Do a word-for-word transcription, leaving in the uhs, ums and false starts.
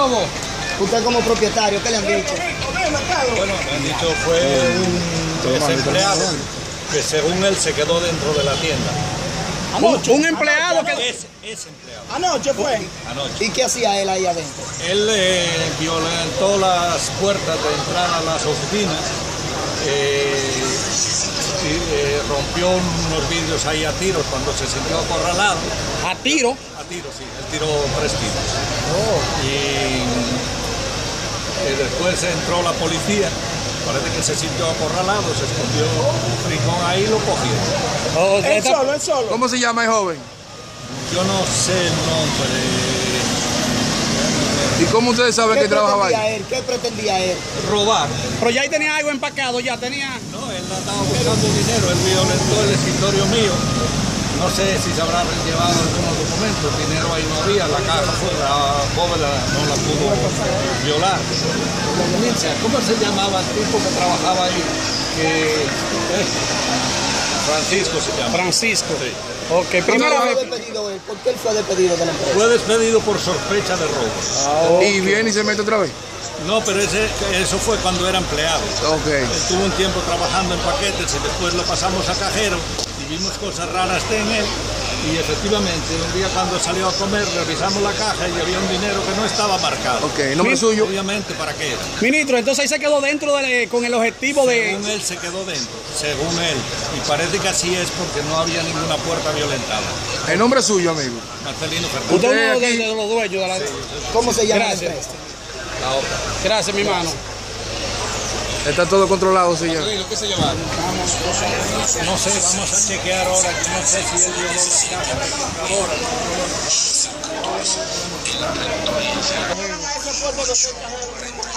robo? Usted como propietario, ¿qué le han dicho? Bueno, me han dicho fue un desempleado que según él se quedó dentro de la tienda. Anoche, un empleado anoche, que... Es, es empleado. Anoche fue. Anoche. ¿Y qué hacía él ahí adentro? Él eh, violentó las puertas de entrada a las oficinas, eh, y, eh, rompió unos vidrios ahí a tiros cuando se sintió acorralado. ¿A tiro? A tiro, sí. Él tiró tres tiros. Oh. Y eh, después entró la policía. Parece que se sintió acorralado, se escondió un rincón ahí y lo cogieron. Oh, ¿él solo, él solo? ¿Cómo se llama el joven? Yo no sé el nombre. ¿Y cómo ustedes saben que trabajaba ahí? Él? ¿Qué pretendía él? Robar. Pero ya ahí tenía algo empacado, ya tenía... No, él andaba buscando dinero, él violentó el escritorio mío. No sé si se habrá llevado algunos documentos, el dinero ahí no había, la caja fue, la bóveda no la pudo violar. ¿Cómo se llamaba el tipo que trabajaba ahí? Que, eh, Francisco se llama. Francisco. Sí. Ok, primero... ¿Por qué fue despedido él? ¿Por qué él fue despedido de la empresa? Fue despedido por sospecha de robo. Ah, okay. ¿Y viene y se mete otra vez? No, pero ese, eso fue cuando era empleado. Okay. Estuvo un tiempo trabajando en paquetes y después lo pasamos a cajero y vimos cosas raras en él. Y efectivamente, un día cuando salió a comer, revisamos la caja y había un dinero que no estaba marcado. Ok, ¿el nombre suyo? Obviamente, ¿para qué era? Ministro, entonces ahí se quedó dentro de, con el objetivo de... Según él se quedó dentro, según él. Y parece que así es porque no había ninguna puerta violentada. ¿El nombre suyo, amigo? Marcelino Fernández. Usted es uno de, de los dueños de la... Sí, ¿Cómo se llama Gracias. la empresa? La otra. Gracias, mi hermano. Está todo controlado, señor. ¿Qué se llama? No sé, vamos a chequear ahora. Yo no sé si él violó la caja. Ahora.